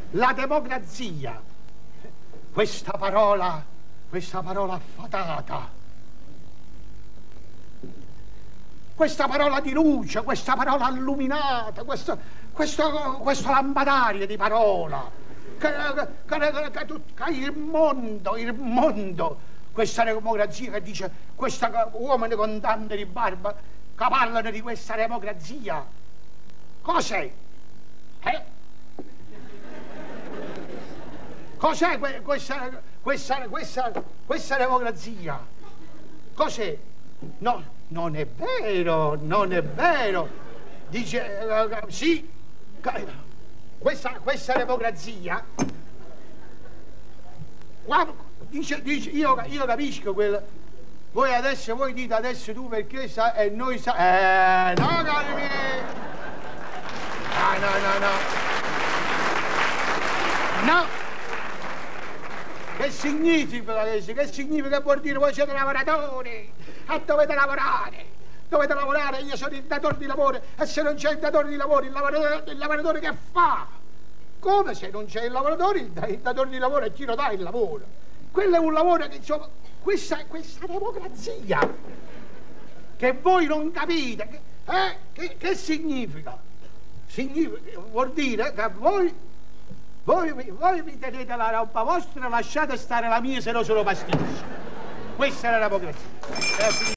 la democrazia, questa parola affatata, questa parola di luce, questa parola illuminata, questo lampadario di parola, che il mondo, questa democrazia che dice, questi uomini con tanti di barba che parlano di questa democrazia, cos'è? Cos'è questa democrazia? Cos'è? No, non è vero, non è vero. Dice, sì, questa democrazia, dice, io capisco quello. Voi dite adesso tu perché sa e noi sa. No, cari miei. No. Che significa adesso? Che significa? Che vuol dire voi siete lavoratori e dovete lavorare. Dovete lavorare, io sono il datore di lavoro e se non c'è il datore di lavoro, il lavoratore che fa? Come se non c'è il lavoratore, il datore di lavoro e chi lo dà il lavoro? Quello è un lavoro che, insomma, questa democrazia che voi non capite, che significa? Vuol dire che voi vi tenete la roba vostra, lasciate stare la mia se no sono pasticci. Questa è la democrazia.